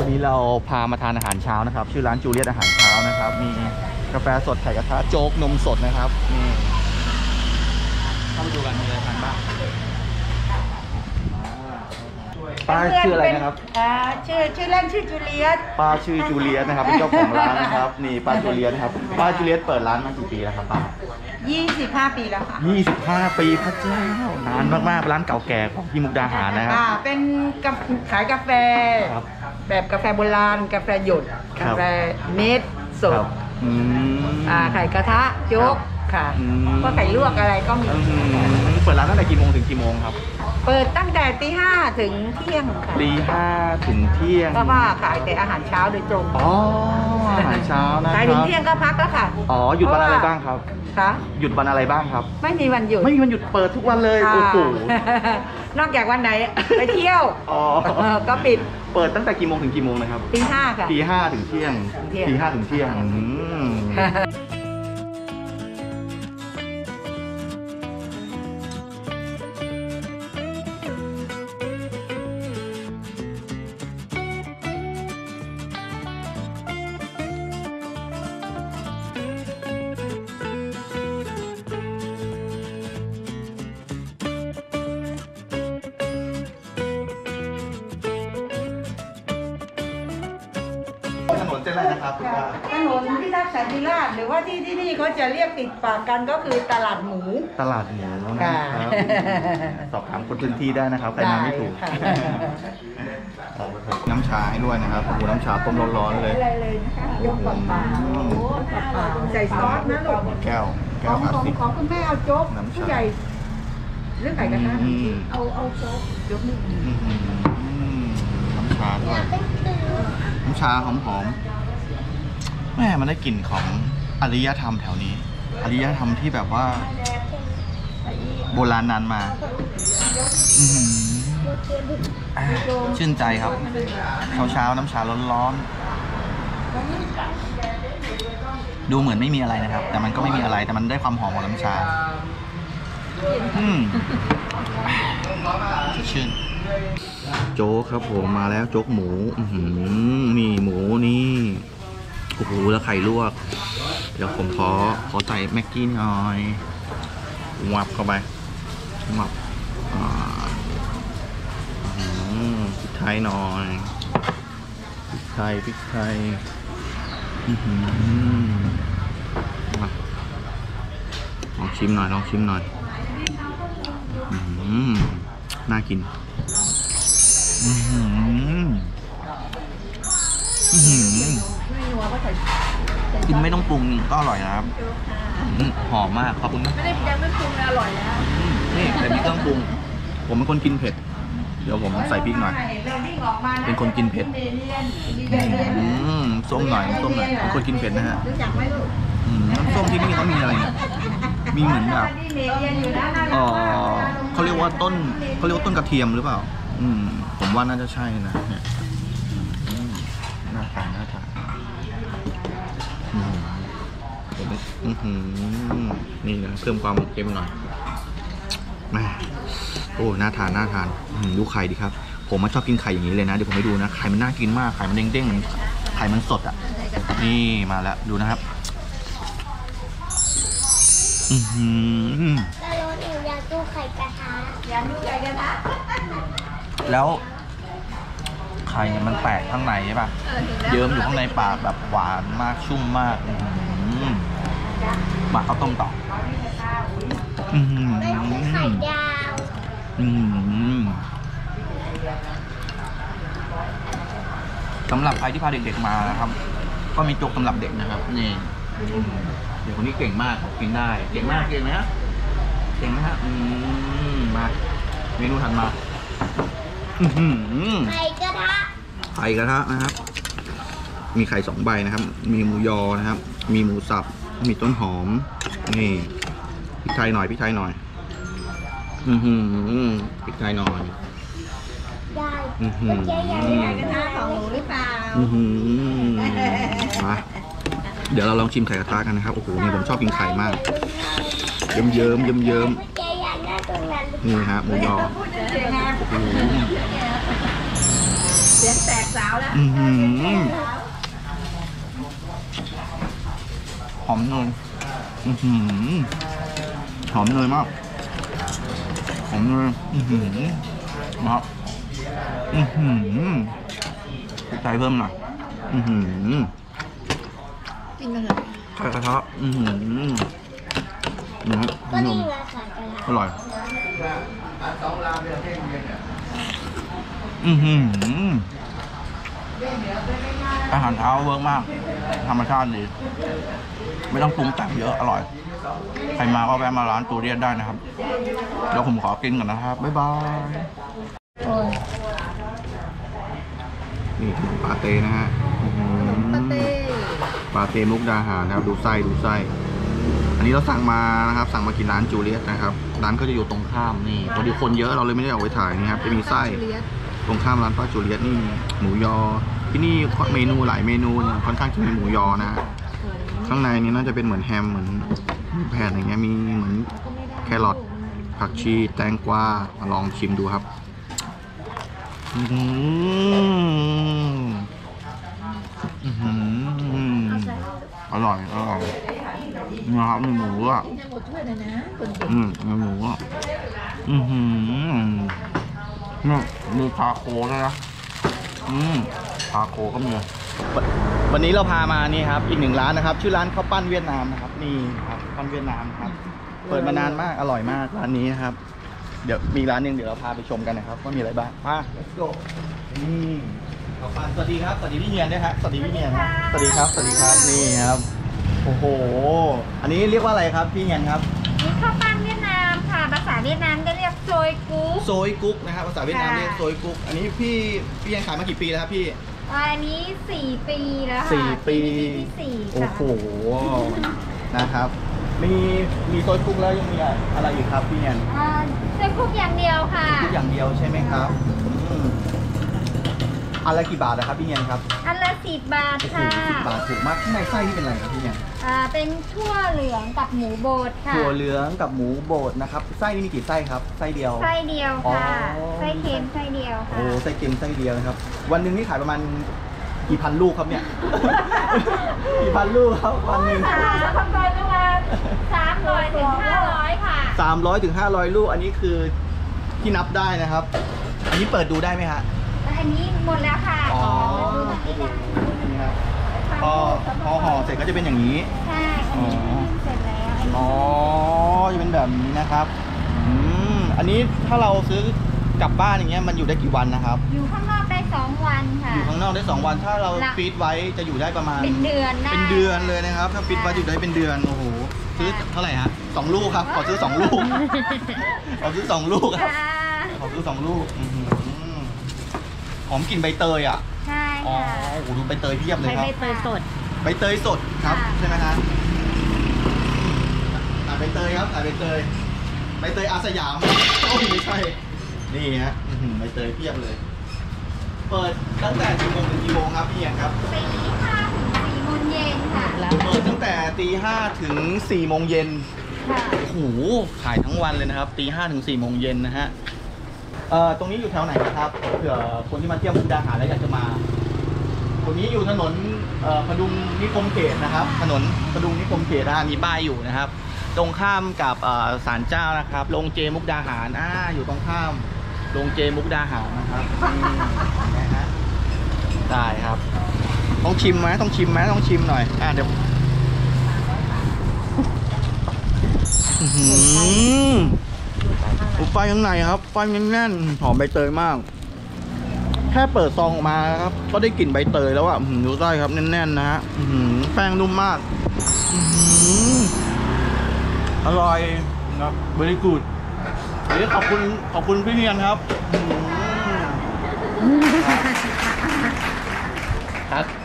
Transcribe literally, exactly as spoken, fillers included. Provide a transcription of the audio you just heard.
วันนี้เราพามาทานอาหารเช้านะครับชื่อร้านจูเลียตอาหารเช้านะครับมีกาแฟสดไข่กระทะโจ๊กนมสดนะครับนี่เข้าไปดูกันมีอะไรทานบ้างป้าชื่ออะไรนะครับอ่าชื่อชื่อเล่นชื่อจูเลียตป้าชื่อจูเลียตนะครับเป็นเจ้าของร้านนะครับนี่ป้าจูเลียตครับป้าจูเลียตเปิดร้านมากี่ปีแล้วครับป้ายี่สิบห้าปีแล้วค่ะยี่สิบห้าปีพระเจ้านานมากๆร้านเก่าแก่ของที่มุกดาหารนะครับอ่าเป็นขายกาแฟแบบกาแฟโบราณกาแฟหยดกาแฟเม็ดสดอ่าไข่กระทะโจ๊กค่ะก็ไข่ลวกอะไรก็มีเปิดร้านตั้งแต่กี่โมงถึงกี่โมงครับเปิดตั้งแต่ตีห้าถึงเที่ยงค่ะตีห้าถึงเที่ยงก็ว่าขายแต่อาหารเช้าโดยตรงอ๋ออาหารเช้านะครับขายถึงเที่ยงก็พักแล้วค่ะอ๋อหยุดวันอะไรบ้างครับคะหยุดวันอะไรบ้างครับไม่มีวันหยุดไม่มีวันหยุดเปิดทุกวันเลยโอ้โหนอกจากวันไหนไปเที่ยวอ๋อก็ปิดเปิดตั้งแต่กี่โมงถึงกี่โมงนะครับตีห้าค่ะตีห้าถึงเที่ยงตีห้าถึงเที่ยงถนนเส้นอะไรนะครับคุณป้าถนนพิทักษ์สันติราษฎร์หรือว่าที่ที่นี่เขาจะเรียกติดปากกันก็คือตลาดหมูตลาดหมูนะครับสอบถามคนพื้นที่ได้นะครับใครมาไม่ถูกน้ำชาให้ด้วยนะครับโอ้โหน้ำชาต้มร้อนๆเลยอะไรเลยนะคะยกเปล่าๆใส่ซอสนะลูกแก้วแก้วพลาสติกของคุณแม่เอาโจ๊กผู้ใหญ่เรื่องไข่กระทะเอาเอาโจ๊กโจ๊กนี่น้ำชาด้วยน้ำชาหอมๆแม่มันได้กลิ่นของอารยธรรมแถวนี้อารยธรรมที่แบบว่าโบราณนานมาชื่นใจครับเช้าๆน้ำชาร้อนๆดูเหมือนไม่มีอะไรนะครับแต่มันก็ไม่มีอะไรแต่มันได้ความหอมของน้ำชาอืมชื่นโจ๊กครับผมมาแล้วโจ๊กหมูนี่หมูนี่โอ้โหแล้วไข่ลวกเดี๋ยวผมขอขอใส่แม็กกี้หน่อยวับเข้าไปวับพริกไทยหน่อยพริกไทยพริกไทยมาลองชิมหน่อยลองชิมหน่อยน่ากินกินไม่ต้องปรุงก็อร่อยนะครับหอมมากขอบคุณนะไม่ได้ยังไม่ปรุงอร่อยแล้วนี่แต่ไม่ต้องปรุงผมเป็นคนกินเผ็ดเดี๋ยวผมใส่พริกหน่อยเป็นคนกินเผ็ดส้มหน่อยส้มหน่อยเป็นคนกินเผ็ดนะฮะน้ำส้มที่นี่เขามีอะไรมีเหมือนแบบอ๋อเขาเรียกว่าต้นเขาเรียกว่าต้นกระเทียมหรือเปล่าอืมผมว่าน่าจะใช่นะเนี่ยน่าทานน่าทานนี่นะเพิ่มความเค็มหน่อยมาโอ้น่าทานน่าทานดูไข่ดิครับผมมาชอบกินไข่อย่างนี้เลยนะเดี๋ยวผมให้ดูนะไข่มันน่ากินมากไข่มันเด้งๆเหมือนไข่มันสดอ่ะนี่มาแล้วดูนะครับอือหือแล้วหนูอยากดูไข่กระทะอยากดูไข่กระทะแล้วไข่มันแตกข้างในใช่ป่ะเยิ้มอยู่ข้างในปากแบบหวานมากชุ่มมากมาข้าวต้มต่อไม่มีไข่ดาวสำหรับใครที่พาเด็กๆมานะครับก็มีโจ๊กสำหรับเด็กนะครับนี่เด็กคนนี้เก่งมากกินได้เก่งมากเก่งไหมฮะเก่งไหมฮะมาเมนูถัดมาไข่กระทะไข่กระทะนะครับมีไข่สองใบนะครับมีหมูยอนะครับมีหมูสับมีต้นหอมนี่พริกไทยหน่อยพริกไทยหน่อยอือหือพริกไทยหน่อยได้อือหือไข่กระทะของหนูหรือเปล่าอือหือมาเดี๋ยวเราลองชิมไข่กระทะกันนะครับโอ้โหนี่ผมชอบกินไข่มากเยิ้มเยิ้มเยิ้มเยิ้มนี่ฮะหมูยอโอ้โหสียงแตกสาวแล้วอือหือหอมเนยอือหือหอมเนยมากหอมเนยอือหือนะครับอือหือใส่เพิ่มหน่อยอือหือกินกันเลยไข่กระทะอือหือนะครับก็นี่ไงไข่กระทะอร่อยอือหืออาหารเช้าเวิร์กมาก ธรรมชาติดี ไม่ต้องปรุงแต่งเยอะ อร่อย ใครมาก็แวะมาร้านตูเรียนได้นะครับ เดี๋ยวผมขอกินก่อนนะครับ บ๊ายบาย นี่ขนมปาเต้นะฮะอื้อหือปาเต้ปาเต้มุกดาหารนะครับ ดูไส้ดูไส้ อันนี้เราสั่งมานะครับ สั่งมากินร้านจูเลียตนะครับ ร้านก็จะอยู่ตรงข้ามนี่พอดีคนเยอะเราเลยไม่ได้ออกไปถ่ายนี่ครับ จะมีไส้ ตรงข้ามร้านป้าจูเลียตนี่หมูยอ ที่นี่เมนูหลายเมนูเนี่ยค่อนข้างจะมีหมูยอนะฮะข้างในนี่น่าจะเป็นเหมือนแฮมเหมือนแผ่นอย่างเงี้ยมีเหมือนแครอทผักชีแตงกวามาลองชิมดูครับอื้อหืออื้อหืออร่อยอร่อยนะครับมีหมูอ่ะยังหมดถ้วยเลยนะคนอืมมีหมูอ่ะอือหือนี่มีทาโคด้วยนะอืมทาโคก็มีวันนี้เราพามานี่ครับอีกหนึ่งร้านนะครับชื่อร้านข้าวปั้นเวียดนามนะครับนี่ครับปั้นเวียดนามครับเปิดมานานมากอร่อยมากร้านนี้นะครับเดี๋ยวมีร้านหนึงเดี๋ยวเราพาไปชมกันนะครับว่ามีอะไรบ้างมา let's go นี่ข้าวปั้นสวัสดีครับสวัสดีพี่เฮียนด้วยครับสวัสดีพี่เฮียนครับสวัสดีครับสวัสดีครับนี่ครับโอ้โหอันนี้เรียกว่าอะไรครับพี่เฮียนครับนี่ข้าวปั้นเวียดนามค่ะภาษาเวียดนามจะเรียกโซยกูโซยกุ๊กนะครับภาษาเวียดนามเรียกโซยกุ๊กอันนี้พี่พี่เฮียนขายมากี่ปีแล้วครับพี่อันนี้สี่ปีแล้วค่ะสี่ปีที่สี่โอ้ค่ะโห นะครับ มี มีโซยคุกแล้วยังมีอะไรอีกครับพี่เนียนอ่าโซยกุอย่างเดียวค่ะคุกอย่างเดียวใช่ไหมครับอืมอันละกี่บาทนะครับพี่เนียนครับอันละสิบบาทโอ้โหค่ะสิบบาทถูกมากข้างในไส้ที่เป็นอะไรครับพี่เนียนอ่าเป็นทั่วเหลืองกับหมูบดค่ะถั่วเหลืองกับหมูบดนะครับ ไส้นี่มีกี่ไส้ครับ ไส้เดียวไส้เดียวค่ะอ๋อไส้เค็มไส้เดียวค่ะโอ้ไส้เค็มไส้เดียวนะครับ วันหนึ่งนี่ขายประมาณกี่พันลูกครับเนี่ย กี่พันลูกครับวันหนึ่งค่ะคำนวณประมาณสามร้อยถึงห้าร้อยค่ะสามร้อยถึงห้าร้อยลูก อันนี้คือที่นับได้นะครับ อันนี้เปิดดูได้ไหมฮะอันนี้หมดแล้วค่ะอ๋อดูตรงนี้ได้นี่ครับพอพอห่อเสร็จก็จะเป็นอย่างนี้ใช่อันนี้เสร็จแล้วอันนี้อ๋อ จะเป็นแบบนี้นะครับ อืม อันนี้ถ้าเราซื้อกลับบ้านอย่างเงี้ยมันอยู่ได้กี่วันนะครับอยู่ข้างนอกได้สองวันค่ะอยู่ข้างนอกได้สองวัน ถ้าเราหลักฟีดไว้จะอยู่ได้ประมาณเป็นเดือนได้เป็นเดือนเลยนะครับ ถ้าฟีดไว้อยู่ได้เป็นเดือน โอ้โห ซื้อเท่าไหร่ฮะสองลูกครับ ขอซื้อสองลูก ขอซื้อสองลูกครับค่ะขอซื้อสองลูกอื้อหือหอมกลิ่นใบเตยอ่ะใช่อ๋อค่ะโอ้โหดูใบเตยเพียบเลยครับใบเตยสดใบเตยสดครับค่ะใช่ไหมฮะอ่าใบเตยครับอ่าใบเตยใบเตยอาสยามโอ้ยไม่ใช่นี่ฮะอื้อหือใบเตยเพียบเลย เปิดตั้งแต่กี่โมงถึงกี่โมงครับพี่เอียงครับตีห้าถึงสี่โมงเย็นค่ะเปิดตั้งแต่ตีห้าถึงสี่โมงเย็นค่ะโอ้โหขายทั้งวันเลยนะครับตีห้าถึงสี่โมงเย็นนะฮะเอ่อตรงนี้อยู่แถวไหนนะครับเผื่อคนที่มาเที่ยวมุกดาหารแล้วอยากจะมาตรงนี้อยู่ถนนเอ่อพดุงนิคมเขตนะครับ ถนนพดุงนิคมเขตนะฮะมีป้ายอยู่นะครับ ตรงข้ามกับเอ่อศาลเจ้านะครับโรงเจมุกดาหารอ่าอยู่ตรงข้ามโรงเจมุกดาหารนะครับนี่นะฮะได้ครับ ต้องชิมไหมต้องชิมไหมต้องชิมหน่อยอ่าเดี๋ยวอื้อหืออุไฟข้างในครับไฟแน่นๆหอมใบเตยมาก แค่เปิดซองออกมาครับก็ได้กลิ่นใบเตยแล้วอ่ะอื้อหือดูได้ครับแน่นๆนะฮะอื้อหือแป้งนุ่มมากอื้อหืออร่อยครับเบริกูดเดี๋ยวขอบคุณขอบคุณพี่เนียนครับอื้อหือครับ